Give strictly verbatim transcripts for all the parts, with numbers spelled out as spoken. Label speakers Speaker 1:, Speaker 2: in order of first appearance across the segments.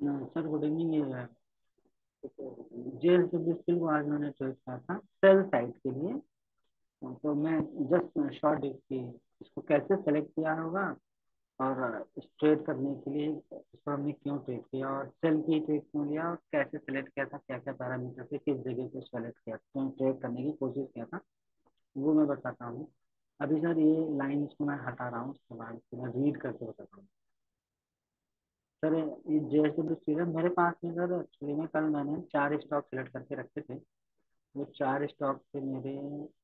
Speaker 1: Sir good evening. ये JSW steel को आज मैंने ट्रेड किया था सेल साइड के लिए। तो मैं जस्ट शॉर्ट इसकी इसको कैसे सेलेक्ट किया होगा और इस ट्रेड करने के लिए इसको हमने क्यों ट्रेड किया और सेल की ट्रेड क्यों लिया और कैसे सेलेक्ट किया था, क्या क्या पैरामीटर से किस जगह पे सेलेक्ट किया क्यों ट्रेड करने की कोशिश किया था, वो मैं बताता हूँ। अभी सर ये लाइन इसको मैं हटा रहा हूँ, उसके बाद इसको मैं रीड करके बताता हूँ। सर ये जेएसडब्ल्यू स्टील है मेरे पास में। सर एक्चुअली में कल मैंने चार स्टॉक सेलेक्ट करके रखे थे। वो चार स्टॉक थे मेरे।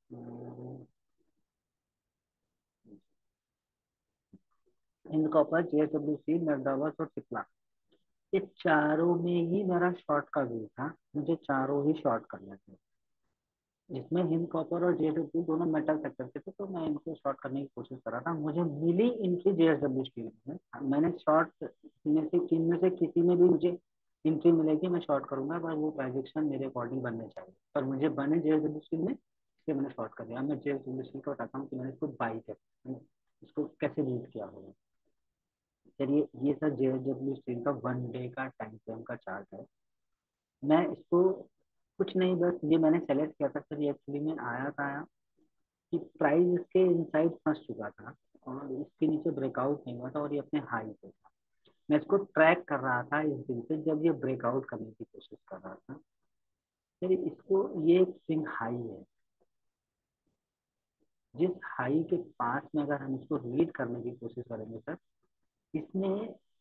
Speaker 1: Hind copper, JSW steel, McDowell's और सिप्ला। ये चारों में ही मेरा शॉर्ट का व्यू था, मुझे चारों ही शॉर्ट करने थे। इसमें हिंद कॉपर और जेएसडब्ल्यू दोनों मेटल सेक्टर के थे, तो मैं इनको शॉर्ट करने की कोशिश कर रहा था। मुझे मिली इंट्री जेएसडब्ल्यू स्टील में। मैंने शॉर्ट में से किन में से किसी में भी मुझे इंट्री मिलेगी मैं शॉर्ट करूंगा, पर वो प्रोजेक्शन मेरे अकॉर्डिंग बनने चाहिए। पर मुझे बने जेएसडब्ल्यू स्टील में, इसलिए मैंने शॉर्ट कर दिया। मैं जेएसडब्ल्यू स्टील को बताता हूँ कि मैंने इसको बाई कर इसको कैसे रीड किया होगा। चलिए, ये सर जेएसडब्ल्यू स्टील का वन डे का टाइम फ्रेम का चार्ट है। मैं इसको कुछ नहीं, बस ये मैंने सेलेक्ट किया था सर। ये एक्चुअली में आया था कि प्राइस इसके इनसाइड फंस चुका था और इसके नीचे ब्रेकआउट नहीं हुआ था और ये अपने हाई पे था। मैं इसको ट्रैक कर रहा था इस दिन से, जब ये ब्रेकआउट करने की कोशिश कर रहा था। फिर इसको, ये एक स्विंग हाई है। जिस हाई के पास में अगर हम इसको रीड करने की कोशिश करेंगे सर, इसने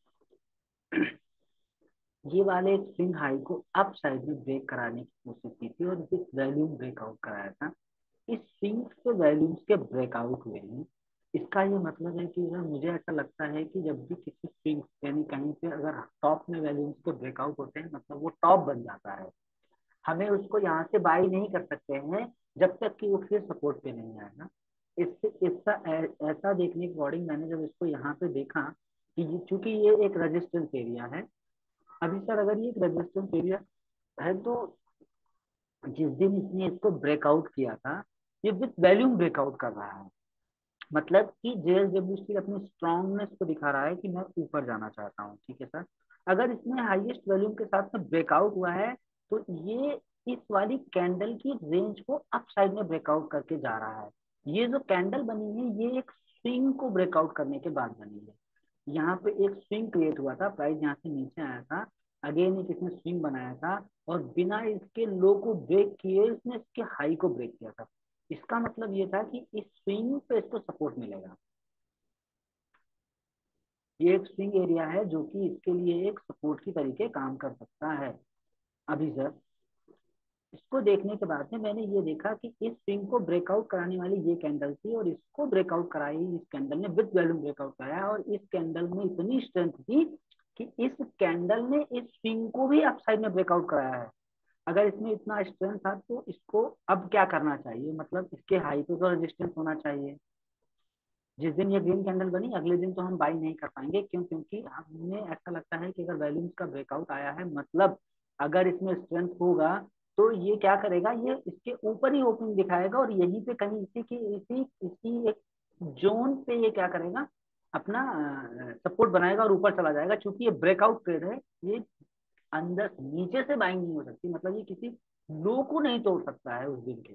Speaker 1: ये वाले एक स्विंग हाई को अप साइड में ब्रेक कराने की कोशिश की थी और इस वैल्यूम ब्रेकआउट कराया था। इस स्विंग्स के वैल्यूम्स के ब्रेकआउट हुए हैं। इसका ये मतलब है कि सर मुझे ऐसा लगता है कि जब भी किसी स्विंग यानी कहीं पे अगर टॉप में वैल्यूम्स के ब्रेकआउट होते हैं, मतलब वो टॉप बन जाता है। हमें उसको यहाँ से बाई नहीं कर सकते हैं जब तक कि वो फिर सपोर्ट पे नहीं आएगा। इससे इसका ऐसा देखने के अकॉर्डिंग मैंने जब इसको यहाँ पे देखा कि चूंकि ये एक रेजिस्टेंस एरिया है। अभी सर अगर ये एक रेजिस्टेंस एरिया है, तो जिस दिन इसने इसको ब्रेकआउट किया था, ये विथ वैल्यूम ब्रेकआउट कर रहा है। मतलब कि जेएसडब्ल्यू स्टील अपनी स्ट्रांगनेस को दिखा रहा है कि मैं ऊपर जाना चाहता हूँ। ठीक है सर, अगर इसमें हाईएस्ट वॉल्यूम के साथ में ब्रेकआउट हुआ है, तो ये इस वाली कैंडल की रेंज को अप साइड में ब्रेकआउट करके जा रहा है। ये जो कैंडल बनी है, ये एक स्विंग को ब्रेकआउट करने के बाद बनी है। यहाँ पे एक स्विंग क्रिएट हुआ था, प्राइस यहाँ से नीचे आया था, अगेन एक इसने स्विंग बनाया था और बिना इसके लो को ब्रेक किए इसने इसके हाई को ब्रेक किया था। इसका मतलब ये था कि इस स्विंग पे इसको सपोर्ट मिलेगा। ये एक स्विंग एरिया है जो कि इसके लिए एक सपोर्ट की तरीके काम कर सकता है। अभी सर इसको देखने के बाद में मैंने ये देखा कि इस स्विंग को ब्रेकआउट कराने वाली ये कैंडल थी और इसको ब्रेकआउट कराई इस कैंडल ने, विद वैल्यूम ब्रेकआउट कराया और इस कैंडल में इतनी स्ट्रेंथ थी कि इस कैंडल ने इस स्विंग को भी अपसाइड में ब्रेकआउट कराया है। अगर इसमें इतना स्ट्रेंथ था तो इसको अब क्या करना चाहिए, मतलब इसके हाई पे तो रेजिस्टेंस होना चाहिए। जिस दिन ये ग्रीन कैंडल बनी अगले दिन तो हम बाई नहीं कर पाएंगे। क्यों? क्योंकि हमें ऐसा लगता है कि अगर वैल्यूम्स का ब्रेकआउट आया है, मतलब अगर इसमें स्ट्रेंथ होगा, तो ये क्या करेगा, ये इसके ऊपर ही ओपनिंग दिखाएगा और यहीं पे कहीं इसी की इसी इसी एक जोन पे ये क्या करेगा, अपना सपोर्ट बनाएगा और ऊपर चला जाएगा। क्योंकि ये ब्रेकआउट ट्रेड है, ये अंदर नीचे से बाइंग नहीं हो सकती, मतलब ये किसी लो को नहीं तोड़ सकता है उस दिन के।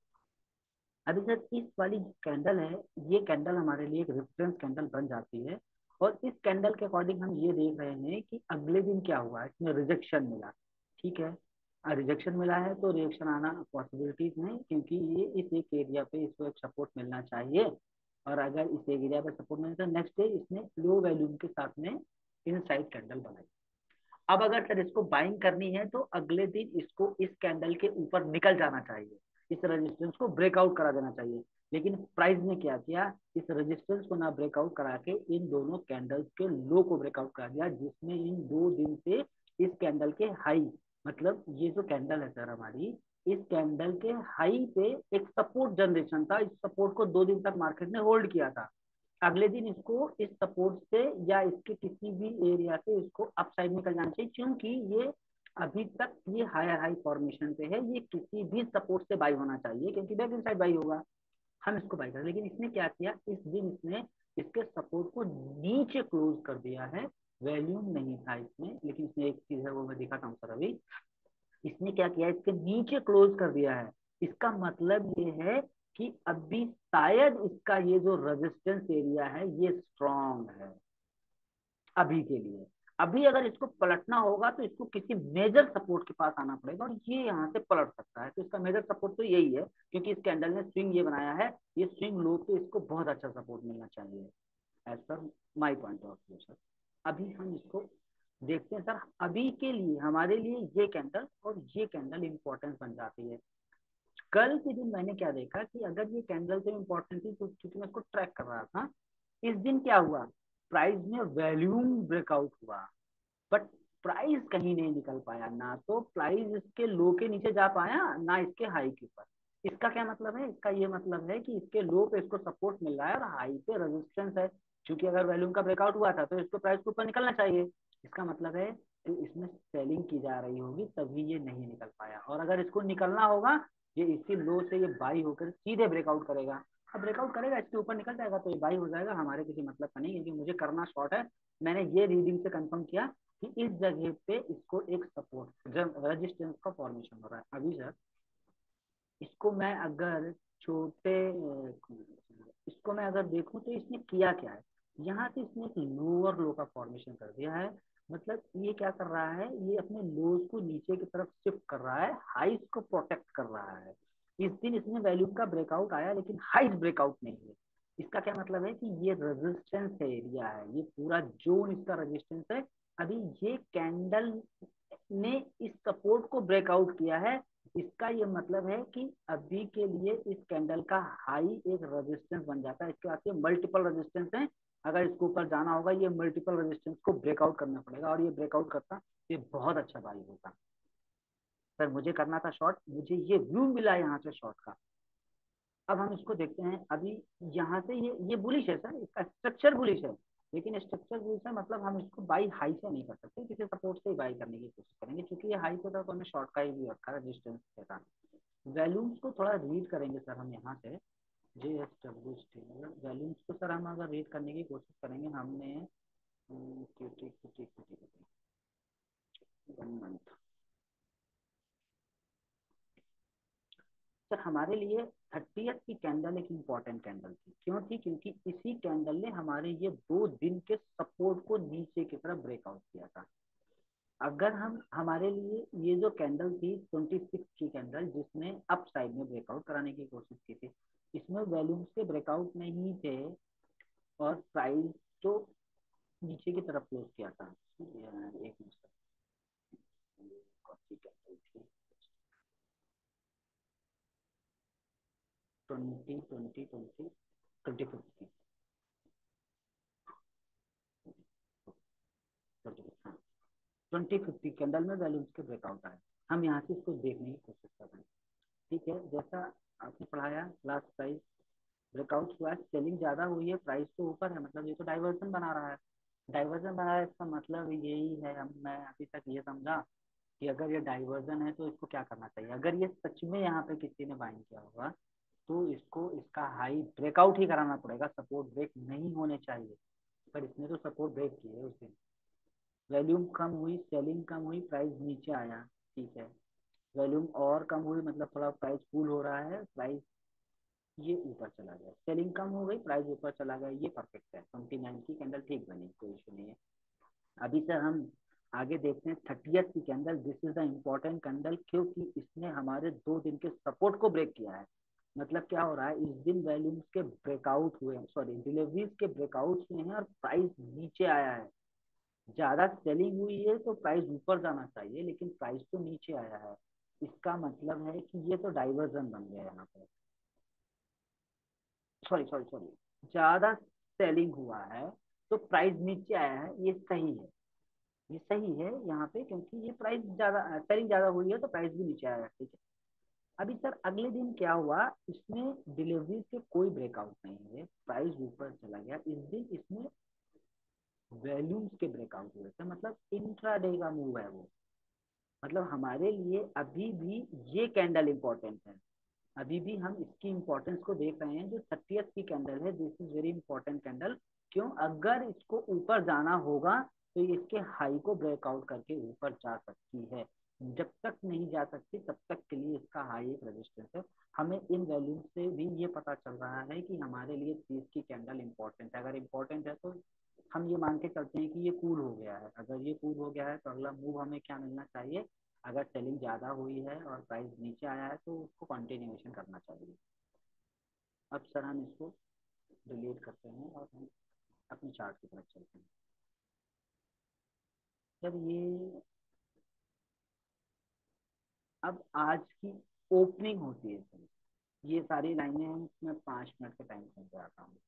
Speaker 1: अभी सर इस वाली जो कैंडल है, ये कैंडल हमारे लिए एक रेफरेंस कैंडल बन जाती है और इस कैंडल के अकॉर्डिंग हम ये देख रहे हैं कि अगले दिन क्या हुआ, इसमें रिजेक्शन मिला। ठीक है, रिजेक्शन मिला है तो रिएक्शन आना पॉसिबिलिटीज नहीं, क्योंकि ये इस एक एरिया पे इसको एक सपोर्ट मिलना चाहिए। और अगर इस एक एरिया पे सपोर्ट मिले तो नेक्स्ट डे इसने लो वैल्यूम के साथ में इनसाइड कैंडल बनाई। अब अगर सर इसको बाइंग करनी है तो अगले दिन इसको इस कैंडल के ऊपर निकल जाना चाहिए, इस रेजिस्टेंस को ब्रेकआउट करा देना चाहिए। लेकिन प्राइस ने क्या किया, इस रेजिस्टेंस को ना ब्रेकआउट करा के इन दोनों कैंडल्स के लो को ब्रेकआउट करा दिया, जिसमें इन दो दिन से इस कैंडल के हाई, मतलब ये जो कैंडल है सर हमारी, इस कैंडल के हाई पे एक सपोर्ट जनरेशन था। इस सपोर्ट को दो दिन तक मार्केट ने होल्ड किया था। अगले दिन इसको इस सपोर्ट से या इसके किसी भी एरिया से इसको अप साइड में कर जाना चाहिए, क्योंकि ये अभी तक ये हायर हाई फॉर्मेशन पे है। ये किसी भी सपोर्ट से बाई होना चाहिए, क्योंकि बैक इनसाइड बाई होगा, हम इसको बाई करें। लेकिन इसने क्या किया, इस दिन इसने इसके सपोर्ट को नीचे क्लोज कर दिया है, वॉल्यूम नहीं था इसमें, लेकिन इसमें एक चीज है वो मैं दिखाता हूँ सर। अभी इसने क्या किया, इसके नीचे क्लोज कर दिया है। इसका मतलब ये है कि अभी शायद इसका ये जो रेजिस्टेंस एरिया है ये स्ट्रांग है अभी के लिए। अभी अगर इसको पलटना होगा तो इसको किसी मेजर सपोर्ट के पास आना पड़ेगा, और ये यहाँ से पलट सकता है। तो इसका मेजर सपोर्ट तो यही है, क्योंकि इस कैंडल ने स्विंग ये बनाया है, ये स्विंग लो पे इसको बहुत अच्छा सपोर्ट मिलना चाहिए, as per my point of view sir. अभी हम इसको देखते हैं सर। अभी के लिए हमारे लिए ये कैंडल और ये कैंडल इंपॉर्टेंस बन जाती है। कल के दिन मैंने क्या देखा कि अगर ये कैंडल तो इम्पोर्टेंट थी, तो क्योंकि मैं इसको ट्रैक कर रहा था, इस दिन क्या हुआ, प्राइस में वॉल्यूम ब्रेकआउट हुआ, बट प्राइस कहीं नहीं निकल पाया। ना तो प्राइस इसके लो के नीचे जा पाया, ना इसके हाई के ऊपर। इसका क्या मतलब है, इसका ये मतलब है कि इसके लो पे इसको सपोर्ट मिल रहा है और हाई पे रेजिस्टेंस है। क्योंकि अगर वॉल्यूम का ब्रेकआउट हुआ था तो इसको प्राइस के ऊपर निकलना चाहिए। इसका मतलब है कि इसमें सेलिंग की जा रही होगी, तभी ये नहीं निकल पाया। और अगर इसको निकलना होगा, ये इसी लो से ये बाई होकर सीधे ब्रेकआउट करेगा। अब ब्रेकआउट करेगा, इसके ऊपर निकल जाएगा तो ये बाई हो जाएगा। हमारे किसी मतलब का नहीं है, क्योंकि मुझे करना शॉर्ट है। मैंने ये रीडिंग से कंफर्म किया कि इस जगह पे इसको एक सपोर्ट रेजिस्टेंस का फॉर्मेशन हो रहा है। अभी सर इसको मैं अगर छोटे इसको मैं अगर देखूं तो इसने किया क्या है, यहाँ से इसने एक लोअर लो का फॉर्मेशन कर दिया है। मतलब ये क्या कर रहा है, ये अपने लोज को नीचे की तरफ शिफ्ट कर रहा है, हाइस को प्रोटेक्ट कर रहा है। इस दिन इसमें वैल्यू का ब्रेकआउट आया, लेकिन हाइस ब्रेकआउट नहीं है। इसका क्या मतलब है कि ये रेजिस्टेंस एरिया है, ये पूरा जोन इसका रेजिस्टेंस है। अभी ये कैंडल ने इस सपोर्ट को ब्रेकआउट किया है। इसका ये मतलब है कि अभी के लिए इस कैंडल का हाई एक रेजिस्टेंस बन जाता है। इसके बाद ये मल्टीपल रेजिस्टेंस है, अगर इसके ऊपर जाना होगा ये मल्टीपल रेजिस्टेंस को ब्रेकआउट करना पड़ेगा, और ये ब्रेकआउट करता ये बहुत अच्छा बाई होता। सर मुझे करना था शॉर्ट, मुझे ये व्यू मिला यहाँ से शॉर्ट का। अब हम इसको देखते हैं। अभी यहाँ से ये ये बुलिश है सर, इसका स्ट्रक्चर बुलिश है, लेकिन स्ट्रक्चर बुलिश है मतलब हम इसको बाई हाई से नहीं कर सकते, किसी सपोर्ट से ही बाई करने की कोशिश करेंगे। क्योंकि ये हाई पे था तो हमें शॉर्ट का ही भी रखा है, रेजिस्टेंस के साथ। वैल्यूम्स को थोड़ा रीड करेंगे सर हम यहाँ से। J S W stable volumes को सर हम अगर रीड करने की कोशिश करेंगे, हमने वन मंथ सर हमारे लिए थर्टियथ की कैंडल एक इम्पॉर्टेंट कैंडल थी। क्यों थी, क्योंकि इसी कैंडल ने हमारे ये दो दिन के सपोर्ट को नीचे की तरफ ब्रेकआउट किया था। अगर हम हमारे लिए ये जो कैंडल थी ट्वेंटी सिक्स की कैंडल, जिसने अप साइड में ब्रेकआउट कराने की कोशिश की थी, इसमें वॉल्यूम्स के ब्रेकआउट नहीं थे और प्राइस तो नीचे की तरफ क्लोज किया था। एक मिनट, twenty twenty twenty twenty fifty twenty fifty candle में वैल्यूज के ब्रेकआउट आए। हम यहाँ से इसको देखने की कोशिश कर रहे हैं। ठीक है, जैसा आपने पढ़ाया, लास्ट प्राइस ब्रेकआउट हुआ है, सेलिंग ज्यादा हुई है, प्राइस तो ऊपर है, मतलब ये तो डाइवर्जन बना रहा है। डाइवर्जन बना रहा है, इसका मतलब यही है, हम मैं अभी तक ये समझा कि अगर ये डाइवर्जन है तो इसको क्या करना चाहिए। अगर ये सच में यहाँ पे किसी ने बाइंग किया होगा तो इसको इसका हाई ब्रेकआउट ही कराना पड़ेगा, सपोर्ट ब्रेक नहीं होने चाहिए। पर इसने तो सपोर्ट ब्रेक किए उस दिन। वॉल्यूम कम हुई, सेलिंग कम हुई, प्राइस नीचे आया। ठीक है, वॉल्यूम और कम हुई, मतलब थोड़ा प्राइस कूल हो रहा है, प्राइस ये ऊपर चला गया, सेलिंग कम हो गई, प्राइस ऊपर चला गया, ये परफेक्ट है। ट्वेंटी नाइन की कैंडल ठीक बनी, कोई इशू नहीं है। अभी सर हम आगे देखते हैं थर्टियथ की candle. This is the important candle, क्योंकि इसने हमारे दो दिन के सपोर्ट को ब्रेक किया है। मतलब क्या हो रहा है, इस दिन वैल्यूम्स के ब्रेकआउट हुए हैं, सॉरी डिलीवरीज के ब्रेकआउट हुए हैं और प्राइस नीचे आया है। ज्यादा सेलिंग हुई है तो प्राइस ऊपर जाना चाहिए, लेकिन प्राइस तो नीचे आया है। इसका मतलब है कि ये तो डाइवर्जन बन गया यहाँ पे। सॉरी सॉरी सॉरी ज्यादा सेलिंग हुआ है तो प्राइस नीचे आया है, ये सही है। ये सही है यहाँ पे, क्योंकि ये प्राइस ज्यादा सेलिंग ज्यादा हुई है तो प्राइस भी नीचे आया है। ठीक है, अभी सर अगले दिन क्या हुआ, इसमें डिलीवरी के कोई ब्रेकआउट नहीं है, प्राइस ऊपर चला गया। इस दिन इसमें वैल्यूम्स के ब्रेकआउट हुए थे, मतलब इंट्राडे का मूव है वो। मतलब हमारे लिए अभी भी ये कैंडल इंपॉर्टेंट है। अभी भी हम इसकी इंपॉर्टेंस को देख रहे हैं। जो थर्टियथ की कैंडल है, this is very important candle. क्यों, अगर इसको ऊपर जाना होगा तो ये इसके हाई को ब्रेकआउट करके ऊपर जा सकती है। जब तक नहीं जा सकती तब तक के लिए इसका हाई एक रेजिस्टेंस है। हमें इन वैल्यूज से भी ये पता चल रहा है कि हमारे लिए तीस की कैंडल इंपॉर्टेंट है। अगर इंपॉर्टेंट है तो हम ये मान के चलते हैं कि ये कूल हो गया है। अगर ये कूल हो गया है तो अगला मूव हमें क्या मिलना चाहिए, अगर सेलिंग ज़्यादा हुई है और प्राइस नीचे आया है तो उसको कंटिन्यूएशन करना चाहिए। अब सर हम इसको डिलीट करते हैं और हम अपने चार्ट की तरफ चलते हैं। सर ये अब आज की ओपनिंग होती है सर, ये सारी लाइनें मैं पाँच मिनट के टाइम से आता हूँ।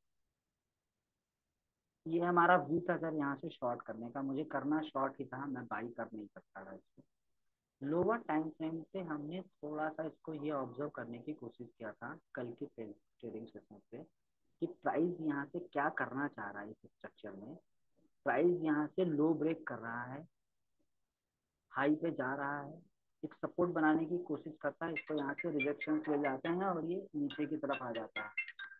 Speaker 1: ये हमारा व्यू था सर यहाँ से शॉर्ट करने का, मुझे करना शॉर्ट ही था, मैं बाई कर नहीं सकता था इसको। लोअर टाइम फ्रेम से हमने थोड़ा सा इसको ये ऑब्जर्व करने की कोशिश किया था कल की ट्रेडिंग सेशन पे कि प्राइस यहाँ से क्या करना चाह रहा है इस स्ट्रक्चर में। प्राइस यहाँ से लो ब्रेक कर रहा है, हाई पे जा रहा है, एक सपोर्ट बनाने की कोशिश करता है, इसको यहाँ से रिजेक्शन ले जाते हैं और ये नीचे की तरफ आ जाता है।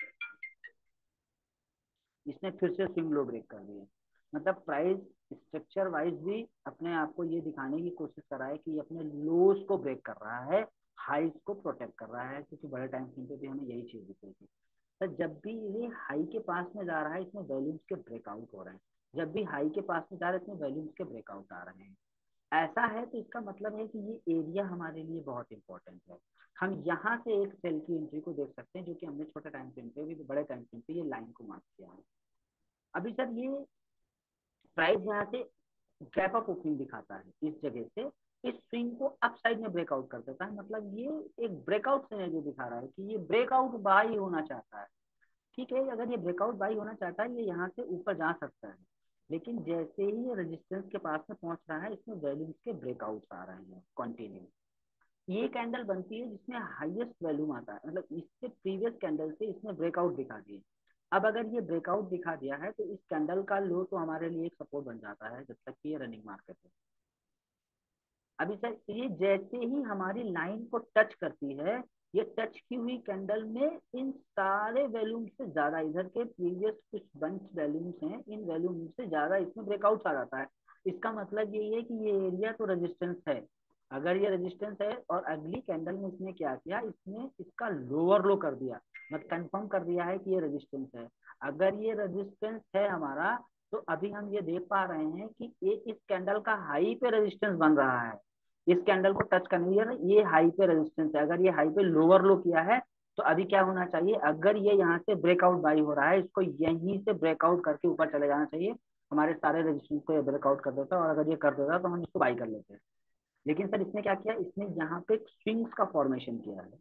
Speaker 1: इसने फिर से स्विंग लो ब्रेक कर दिया। मतलब प्राइस स्ट्रक्चर वाइज भी अपने आप को ये दिखाने की कोशिश कर रहा है कि अपने लोस को ब्रेक कर रहा है, हाइस को प्रोटेक्ट कर रहा है, क्योंकि बड़े टाइम फ्रेम पे भी हमें यही चीज दिख रही थी। तो जब भी ये हाई के पास में जा रहा है इसमें वैल्यूज के ब्रेकआउट हो रहे हैं, जब भी हाई के पास में जा रहा है इसमें वैल्यूज के ब्रेकआउट आ रहे हैं। ऐसा है तो इसका मतलब है कि ये एरिया हमारे लिए बहुत इंपॉर्टेंट है। हम यहाँ से एक सेल की एंट्री को देख सकते हैं जो कि हमने छोटे टाइम फ्रेम पे भी बड़े टाइम फ्रेम पे ये लाइन को मार्क किया है। अभी सर ये प्राइस यहाँ से गैप अप ओपनिंग दिखाता है इस जगह से, इस स्विंग को अप साइड में ब्रेकआउट कर देता है। मतलब ये एक ब्रेकआउट सिनेरियो दिखा रहा है कि ये ब्रेकआउट बाई होना चाहता है। ठीक है, अगर ये ब्रेकआउट बाई होना चाहता है ये यहाँ से ऊपर जा सकता है, लेकिन जैसे ही ये रेजिस्टेंस के पास में पहुंच रहा है इसमें वैल्यूज के ब्रेकआउट आ रहे हैं कंटिन्यू। ये कैंडल बनती है जिसमें हाईएस्ट वैल्यूम आता है, मतलब इससे प्रीवियस कैंडल से इसने ब्रेकआउट दिखा दिए। अब अगर ये ब्रेकआउट दिखा दिया है तो इस कैंडल का लो तो हमारे लिए एक सपोर्ट बन जाता है जब तक कि ये रनिंग मार्केट है। अभी सर ये जैसे ही हमारी लाइन को टच करती है, ये टच की हुई कैंडल में इन सारे वैल्यूम से ज्यादा, इधर के प्रीवियस कुछ बंच वैल्यूम्स हैं, इन वैल्यूम से ज्यादा इसमें ब्रेकआउट आ जाता है। इसका मतलब यही है कि ये एरिया तो रेजिस्टेंस है। अगर ये रेजिस्टेंस है और अगली कैंडल में इसने क्या किया, इसने इसका लोअर लो कर दिया, मतलब कंफर्म कर दिया है कि ये रेजिस्टेंस है। अगर ये रेजिस्टेंस है हमारा तो अभी हम ये देख पा रहे हैं कि ये इस कैंडल का हाई पे रेजिस्टेंस बन रहा है। इस कैंडल को टच करने दिया ना, ये हाई पे रेजिस्टेंस है। अगर ये हाई पे लोअर लो किया है तो अभी क्या होना चाहिए, अगर ये यहाँ से ब्रेकआउट बाई हो रहा है इसको यहीं से ब्रेकआउट करके ऊपर चले जाना चाहिए, हमारे सारे रेजिस्टेंस को ये ब्रेकआउट कर देता है और अगर ये कर देता तो हम इसको बाई कर लेते हैं। लेकिन सर इसने क्या किया, इसने यहाँ पे स्विंग्स का फॉर्मेशन किया है।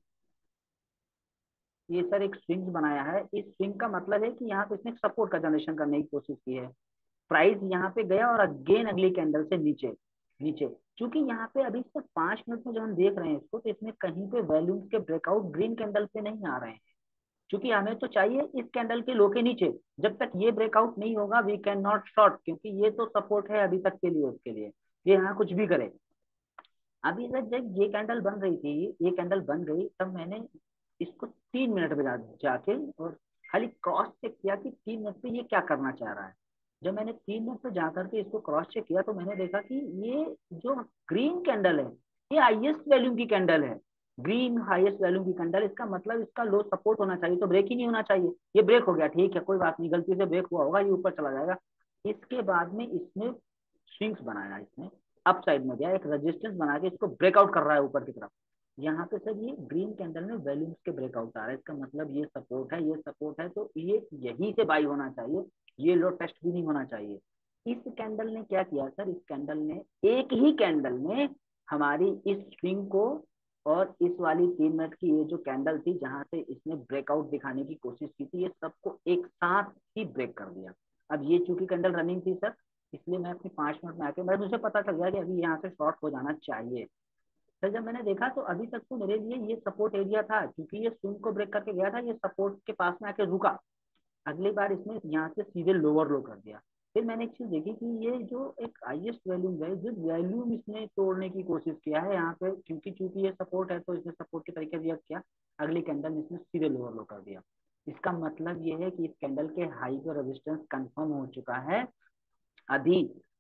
Speaker 1: ये सर एक स्विंग बनाया है, इस स्विंग का मतलब है कि यहाँ पे इसने सपोर्ट का जनरेशन करने की कोशिश की है। प्राइस यहाँ पे गया और अगेन अगली कैंडल से नीचे नीचे, क्योंकि यहाँ पे अभी सिर्फ पांच मिनट में जब हम देख रहे हैं इसको तो इसमें कहीं पे वैल्यूज के ब्रेकआउट ग्रीन कैंडल पे नहीं आ रहे हैं, क्योंकि हमें तो चाहिए इस कैंडल के लो के नीचे। जब तक ये ब्रेकआउट नहीं होगा वी कैन नॉट शॉर्ट, क्योंकि ये तो सपोर्ट है अभी तक के लिए, उसके लिए ये यहाँ कुछ भी करे। अभी तक जब ये कैंडल बन रही थी, ये कैंडल बन गई, तब मैंने इसको तीन मिनट में जा, जाके और खाली क्रॉस चेक किया कि तीन मिनट पे ये क्या करना चाह रहा है। जब मैंने तीन मिनट पे जा करके इसको क्रॉस चेक किया तो मैंने देखा कि ये जो ग्रीन कैंडल है ये हाईएस्ट वैल्यू की कैंडल है। ग्रीन हाईएस्ट वैल्यू की कैंडल, इसका मतलब इसका लो सपोर्ट होना चाहिए, तो ब्रेक ही नहीं होना चाहिए। ये ब्रेक हो गया, ठीक है कोई बात नहीं, गलती से ब्रेक हुआ होगा, ये ऊपर चला जाएगा। इसके बाद में इसने स्विंग्स बनाया, इसने अप साइड में गया, एक रेजिस्टेंस बना के इसको ब्रेकआउट कर रहा है ऊपर की तरफ। यहाँ पे सर ये ग्रीन कैंडल में वैल्यूज के ब्रेकआउट आ रहा है, इसका मतलब ये सपोर्ट है, ये सपोर्ट है तो ये यहीं से बाई होना चाहिए, ये लो टेस्ट भी नहीं होना चाहिए। इस कैंडल ने क्या किया सर, इस कैंडल ने, एक ही कैंडल ने हमारी इस स्विंग को और इस वाली तीन मिनट की ये जो कैंडल थी जहां से इसने ब्रेकआउट दिखाने की कोशिश की थी, ये सबको एक साथ ही ब्रेक कर दिया। अब ये चूंकि कैंडल रनिंग थी सर, इसलिए मैं अपनी पांच मिनट में आके मैं मुझे पता चल गया कि अभी यहाँ से शॉर्ट हो जाना चाहिए। फिर जब मैंने देखा तो अभी तक तो मेरे लिए ये सपोर्ट एरिया था, क्योंकि ये स्विंग को ब्रेक करके गया था, ये सपोर्ट के पास में आके रुका। अगली बार इसने यहाँ से सीधे लोअर लो कर दिया। फिर मैंने एक चीज देखी कि ये जो एक हाईएस्ट वैल्यूम है, जिस वैल्यूम इसने तोड़ने की कोशिश किया है यहाँ पे, क्योंकि चूंकि ये सपोर्ट है तो इसने सपोर्ट के तरीके रिएक्ट किया, अगली कैंडल इसने सीधे लोअर लो कर दिया। इसका मतलब ये है कि इस कैंडल के हाई का रेजिस्टेंस कंफर्म हो चुका है। अभी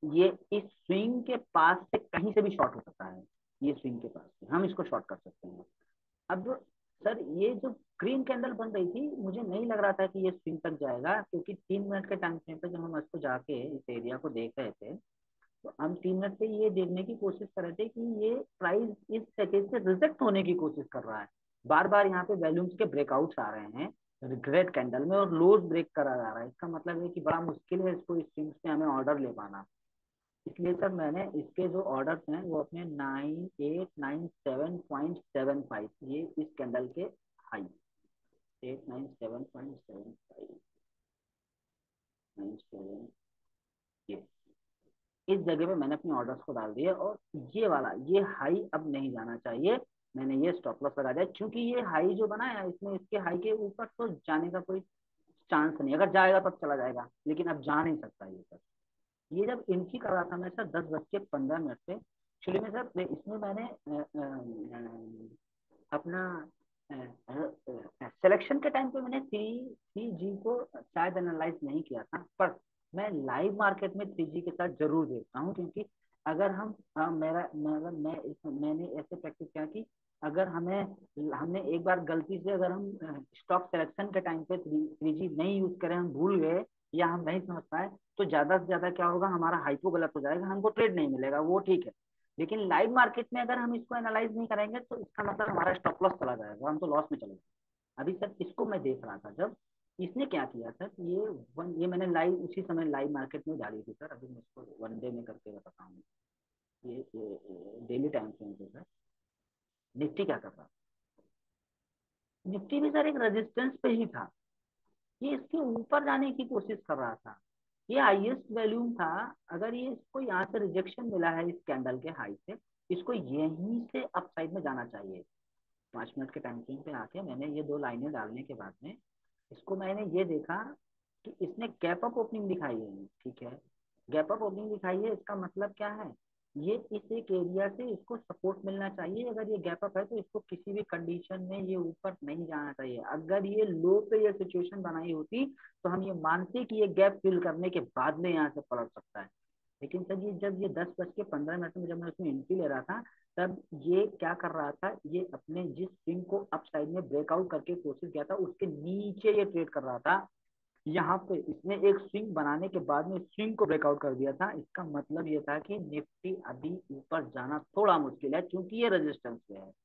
Speaker 1: ये इस स्विंग के पास से कहीं से भी शॉर्ट हो सकता है, ये स्विंग के पास से हम इसको शॉर्ट कर सकते हैं। अब सर ये जो ग्रीन कैंडल बन रही थी, मुझे नहीं लग रहा था कि ये स्विंग तक जाएगा, क्योंकि तीन मिनट के टाइम फ्रेम पे जब हम इसको जाके इस एरिया को देख रहे थे, तो हम तीन मिनट पे ये देखने की कोशिश कर रहे थे कि ये प्राइस इस पैकेज से रिजेक्ट होने की कोशिश कर रहा है। बार बार यहाँ पे वैल्यूम्स के ब्रेकआउट्स आ रहे हैं रेड कैंडल में, और लोज ब्रेक करा जा रहा है। इसका मतलब है कि बड़ा मुश्किल है इसको इस स्विंग्स पे हमें ऑर्डर ले पाना। इसलिए सर मैंने इसके जो ऑर्डर्स हैं वो अपने nine eight nine seven point seven five, ये इस कैंडल के high, eight nine seven point seven five nine seven, ये इस जगह पे मैंने अपने ऑर्डर्स को डाल दिए। और ये वाला ये हाई अब नहीं जाना चाहिए, मैंने ये स्टॉप लॉस लगा दिया, क्योंकि ये हाई जो बना है इसमें इसके हाई के ऊपर तो जाने का कोई चांस नहीं, अगर जाएगा तब चला जाएगा, लेकिन अब जा नहीं सकता ये सर। ये जब एंट्री कर रहा था मैं सर दस बज के पंद्रह मिनट पे, एक्चुअली में सर इसमें मैंने अ, अ, अ, अपना सिलेक्शन के टाइम पे मैंने थ्री थ्री जी को शायद एनालाइज नहीं किया था, पर मैं लाइव मार्केट में थ्री जी के साथ जरूर देखता हूँ। क्योंकि अगर हम अ, मेरा मेरा मैं इस, मैंने ऐसे प्रैक्टिस किया कि अगर हमें हमने एक बार गलती से अगर हम स्टॉक सिलेक्शन के टाइम पे थ्री थ्री जी नहीं यूज करें, हम भूल गए या हम नहीं समझ पाए, तो ज्यादा से ज्यादा क्या होगा, हमारा हाइपो गलत हो जाएगा, हमको ट्रेड नहीं मिलेगा, वो ठीक है। लेकिन लाइव मार्केट में अगर हम इसको एनालाइज नहीं करेंगे तो इसका मतलब हमारा स्टॉप लॉस चला जाएगा, हम तो लॉस में चले जाएंगे। अभी सर इसको मैं देख रहा था, जब इसने क्या किया सर, ये वन ये मैंने लाइव उसी समय लाइव मार्केट में डाली थी सर, अभी मैं इसको वन डे में करके बताता हूँ। ये, ये डेली टाइम फ्रेम पे सर निफ्टी क्या कर रहा था, निफ्टी भी सर एक रेजिस्टेंस पे ही था, ये इसके ऊपर जाने की कोशिश कर रहा था, ये हाईएस्ट वैल्यूम था। अगर ये इसको यहाँ से रिजेक्शन मिला है इस कैंडल के हाई से, इसको यहीं से अप साइड में जाना चाहिए। पांच मिनट के टाइम फ्रेम पे आके मैंने ये दो लाइनें डालने के बाद में इसको मैंने ये देखा कि इसने गैप अप ओपनिंग दिखाई है, ठीक है, गैप अप ओपनिंग दिखाई है, इसका मतलब क्या है, ये इस एक एरिया से इसको सपोर्ट मिलना चाहिए। अगर ये गैप अप है तो इसको किसी भी कंडीशन में ये ऊपर नहीं जाना चाहिए। अगर ये लो पे ये सिचुएशन बनाई होती तो हम ये मानते कि ये गैप फिल करने के बाद में यहाँ से पलट सकता है। लेकिन सर ये जब ये दस बज के पंद्रह मिनट में जब मैं उसमें एंट्री ले रहा था, तब ये क्या कर रहा था, ये अपने जिस स्विंग को अप साइड में ब्रेकआउट करके कोशिश किया था उसके नीचे ये ट्रेड कर रहा था। यहाँ पे इसने एक स्विंग बनाने के बाद में स्विंग को ब्रेकआउट कर दिया था। इसका मतलब ये था कि निफ्टी अभी ऊपर जाना थोड़ा मुश्किल है, क्योंकि ये रेजिस्टेंस पे है।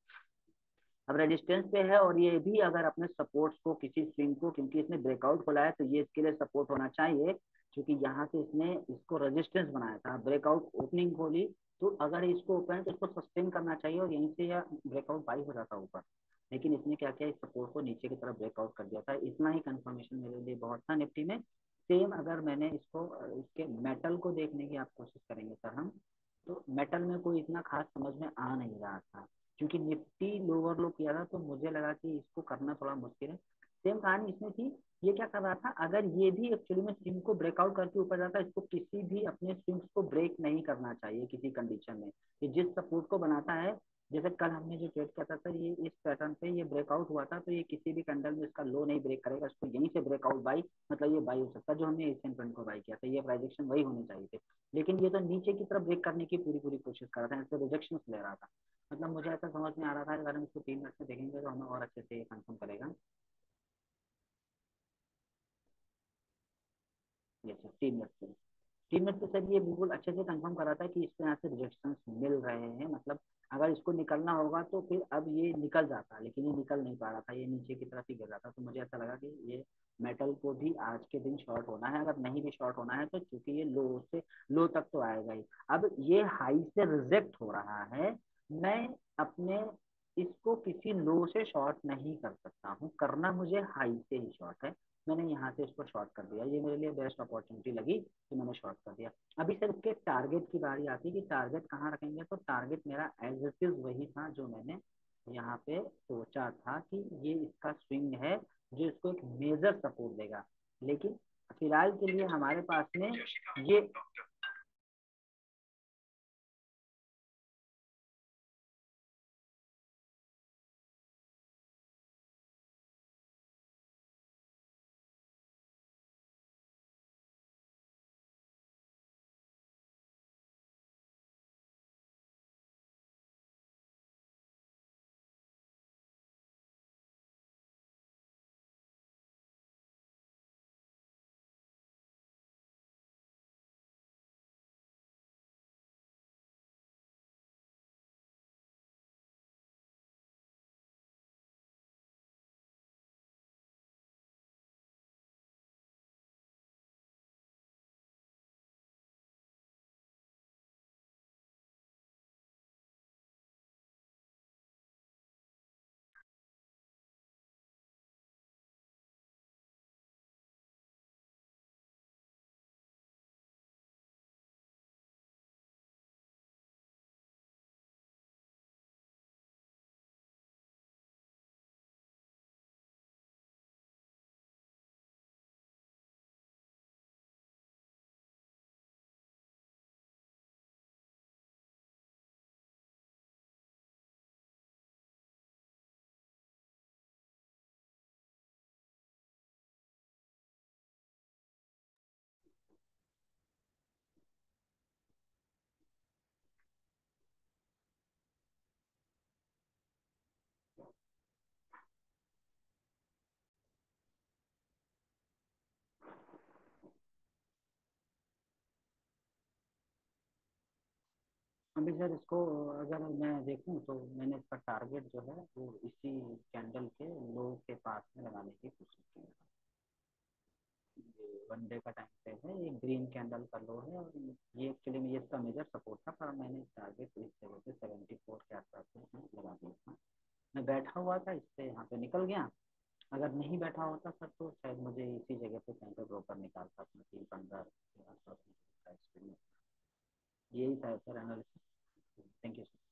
Speaker 1: अब रेजिस्टेंस पे है और ये भी अगर अपने सपोर्ट्स को किसी स्विंग को, क्योंकि इसने ब्रेकआउट खोला है तो ये इसके लिए सपोर्ट होना चाहिए, क्योंकि यहाँ से इसने इसको रेजिस्टेंस बनाया था, ब्रेकआउट ओपनिंग खोली, तो अगर इसको ओपन तो इसको सस्टेन करना चाहिए और यहीं से या ब्रेकआउट बाई हो जाता ऊपर। लेकिन इसने क्या किया, इस सपोर्ट को नीचे की तरफ ब्रेकआउट कर दिया था। इतना ही कंफर्मेशन मेरे लिए बहुत था निफ्टी में। सेम अगर मैंने इसको इसके मेटल को देखने की आप कोशिश करेंगे सर हम, तो मेटल में कोई इतना खास समझ में आ नहीं रहा था, क्योंकि निफ्टी लोअर लो किया था तो मुझे लगा कि इसको करना थोड़ा मुश्किल है। सेम कहानी इसमें थी, ये क्या कर रहा था, अगर ये भी एक्चुअली में स्विंग को ब्रेकआउट करके ऊपर जाता है, इसको किसी भी अपने स्विंग्स को ब्रेक नहीं करना चाहिए किसी कंडीशन में। ये जिस सपोर्ट को बनाता है, जैसे कल हमने जो ट्रेड किया था सर, ये इस पैटर्न पे ये ब्रेकआउट हुआ था, तो ये किसी भी कैंडल में इसका लो नहीं ब्रेक करेगा, इसको यहीं से ब्रेकआउट बाई, मतलब ये बाई हो सकता है। जो हमने एशियन ट्रेंड को बाई किया था, ये प्राइजेक्शन वही होने चाहिए थे, लेकिन ये तो नीचे की तरफ ब्रेक करने की पूरी पूरी कोशिश कर रहा था, ऐसे रिजेक्शन ले रहा था। मतलब मुझे ऐसा समझ में आ रहा था, अगर हम इसको तीन मिनट में देखेंगे तो हमें और अच्छे से कंफर्म करेगा। ये सर तीन मिनट से तीन मिनट से सर ये बिल्कुल अच्छे से कंफर्म कर रहा था कि इसको यहाँ से रिजेक्शन मिल रहे हैं, मतलब अगर इसको निकलना होगा तो फिर अब ये निकल जाता, लेकिन ये निकल नहीं पा रहा था, ये नीचे की तरफ ही गिर रहा था। तो मुझे ऐसा लगा कि ये मेटल को भी आज के दिन शॉर्ट होना है, अगर नहीं भी शॉर्ट होना है तो क्योंकि ये लो से लो तक तो आएगा ही। अब ये हाई से रिजेक्ट हो रहा है, मैं अपने इसको किसी लो से शॉर्ट नहीं कर सकता हूँ, करना मुझे हाई से ही शॉर्ट है। मैंने यहाँ से इसको शॉर्ट कर दिया, ये मेरे लिए बेस्ट अपॉर्चुनिटी लगी तो मैंने शॉर्ट कर दिया। अभी सर इसके टारगेट की बारी आती है कि टारगेट कहाँ रखेंगे, तो टारगेट मेरा एज इट इज वही था जो मैंने यहाँ पे सोचा था कि ये इसका स्विंग है जो इसको एक मेजर सपोर्ट देगा। लेकिन फिलहाल के लिए हमारे पास में ये अभी सर इसको अगर मैं देखूं तो मैंने इसका टारगेट जो है वो इसी कैंडल के लो के पास में लगाने की कोशिश की है। ये वन डे का टाइम फ्रेम है, ये ग्रीन कैंडल का लो है, और ये एक्चुअली में ये इसका मेजर सपोर्ट था, पर मैंने टारगेट इस जगह पे सेवेंटी फोर के आसपास में लगा दिया था। मैं बैठा हुआ था इससे यहाँ पे निकल गया। अगर नहीं बैठा होता सर तो शायद मुझे इसी जगह पे सेंटर ब्रोकर निकालता अपना तीन पंद्रह के आसपास में प्राइस पे। यही था sir analysis. Thank you sir.